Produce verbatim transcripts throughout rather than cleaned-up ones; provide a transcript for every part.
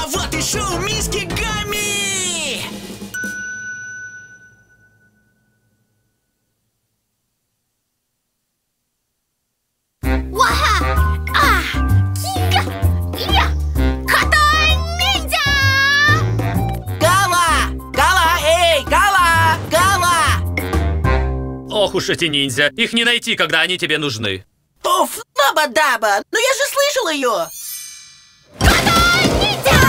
вот и шоу Мишки Гамми! Уаха! А! Кика! Я! Кота-ниндзя! Гала! Гала! Эй! Гала! Гала! Ох уж эти ниндзя. Их не найти, когда они тебе нужны. Уф, Наба-Даба! Ну я же слышал ее! Кота-ниндзя!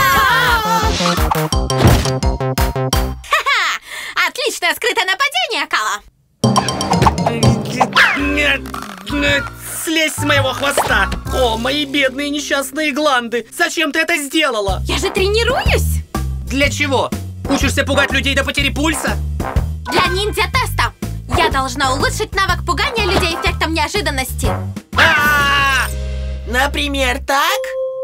Ха-ха! Отличное скрытое нападение, Кала! Нет, нет, слезь с моего хвоста. О, мои бедные несчастные гланды. Зачем ты это сделала? Я же тренируюсь! Для чего? Учишься пугать людей до потери пульса? Для ниндзя-теста! Я должна улучшить навык пугания людей эффектом неожиданности. А-а-а! Например, так?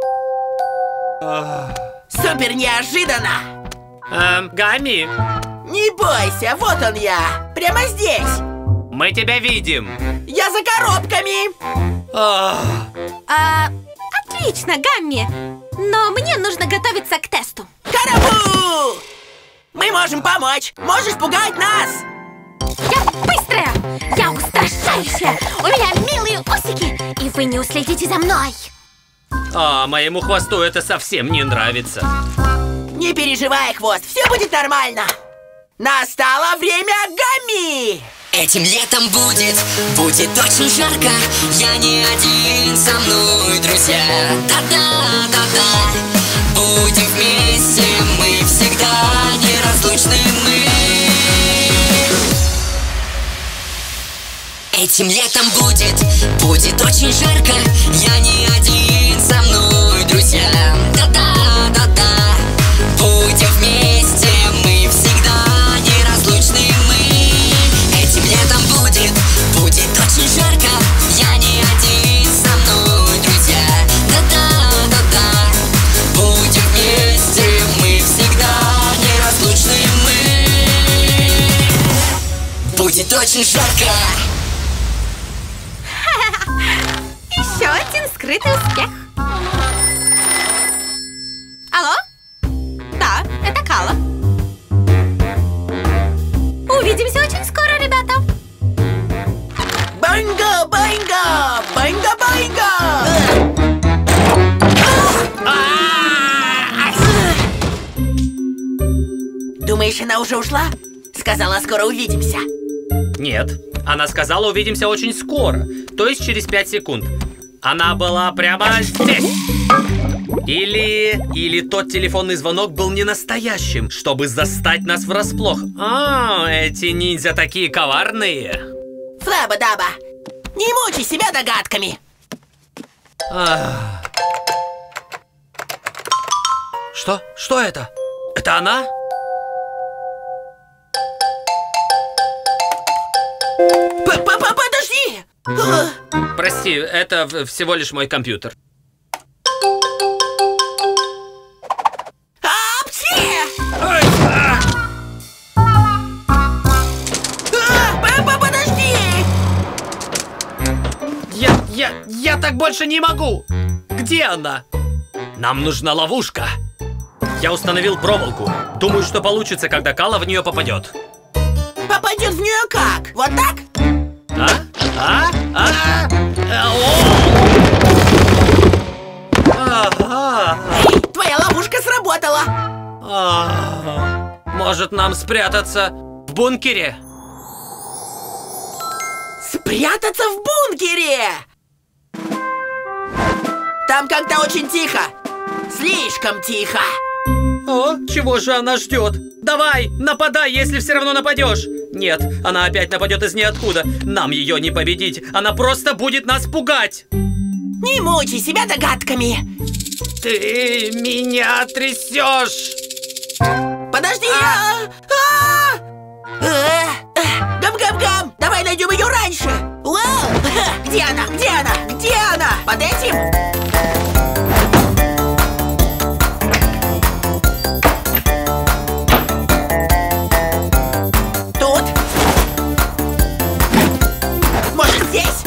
Супер неожиданно! Эм, Гамми, Не бойся, вот он я! Прямо здесь! мы тебя видим. Я за коробками! Ах. А, отлично, Гамми! Но мне нужно готовиться к тесту. Карабу! Мы можем помочь! Можешь пугать нас! Я быстрая! Я устрашающая! У меня милые усики! И вы не уследите за мной! А, моему хвосту это совсем не нравится. Не переживай, хвост, все будет нормально! Настало время Гамми! Этим летом будет, будет очень жарко. Я не один, со мной друзья. Да-да, да-да. Будем вместе, мы всегда неразлучны мы. Этим летом будет, будет очень жарко. Я не один, со мной друзья. Да-да, да-да. Будем вместе, мы всегда неразлучны мы. Этим летом будет, будет очень жарко. Я не один, со мной друзья. Да-да, да-да. Будем вместе, мы всегда неразлучны мы. Будет очень жарко. Еще один скрытый успех. Алло? Да, это Кала. Увидимся очень скоро, ребята. Банго, банго! Банго, банго! Думаешь, она уже ушла? Сказала, скоро увидимся. Нет, она сказала, увидимся очень скоро. То есть через пять секунд. Она была прямо здесь. Или... Или тот телефонный звонок был не настоящим, чтобы застать нас врасплох. А, эти ниндзя такие коварные. Флаба-даба, не мучай себя догадками. Ах. Что? Что это? Это она? П-п-п-подожди! Прости, это в- всего лишь мой компьютер. Апчи! Ой, а! А, п-п-подожди! Я, я, я так больше не могу! Где она? Нам нужна ловушка. Я установил проволоку. Думаю, что получится, когда Кала в нее попадет. Попадет в нее как? Вот так? А? А? А? А? О! Ага. Эй, твоя ловушка сработала! А. Может, нам спрятаться в бункере? Спрятаться в бункере! Там как-то очень тихо. Слишком тихо. О, чего же она ждет? Давай, нападай, если все равно нападешь. Нет, она опять нападет из ниоткуда. Нам ее не победить. Она просто будет нас пугать. Не мучай себя догадками. Ты меня трясешь. Подожди! А! А! Э, э, Гам-гам-гам! Давай найдем ее раньше! Вау! Где она? Где она? Где она? Под этим? Тут? Может, здесь?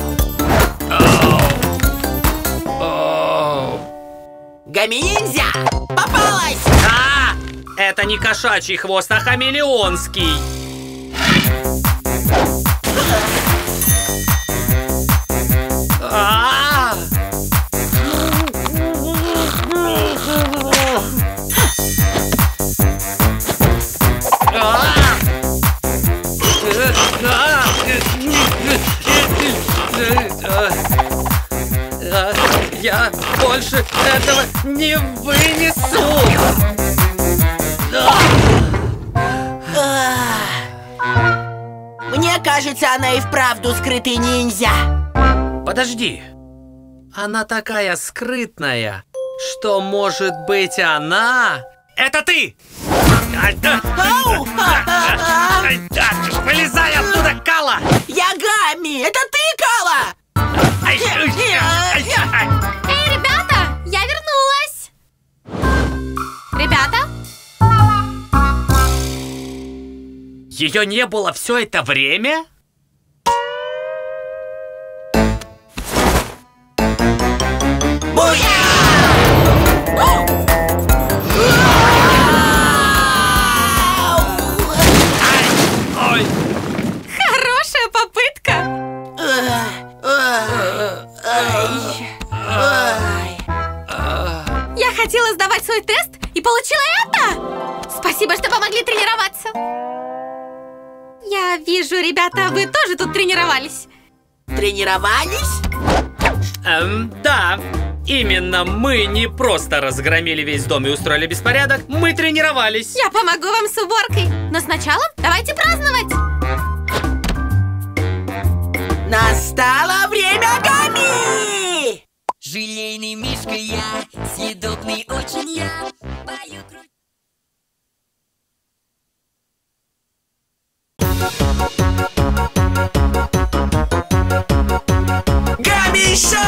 Гамми-ниндзя! Попалась! Это не кошачий хвост, а хамелеонский. А-а-а! Я больше этого не вынесу. Мне кажется, она и вправду скрытый ниндзя. Подожди. Она такая скрытная, что, может быть, она... Это ты! Ау! Вылезай оттуда, Кала! Я Гамми! Это ты, Кала! Эй, ребята, я вернулась! Ребята? Ее не было все это время? Буя! Ой! Хорошая попытка! Я хотела сдавать свой тест и получила это! Спасибо, что помогли тренироваться! Я вижу, ребята, вы тоже тут тренировались. Тренировались? Эм, да. Именно мы не просто разгромили весь дом и устроили беспорядок, мы тренировались. Я помогу вам с уборкой. Но сначала давайте праздновать. Настало время Гамми! Желейный мишка я, съедобный очень я. Пою кру- Гамми Шоу!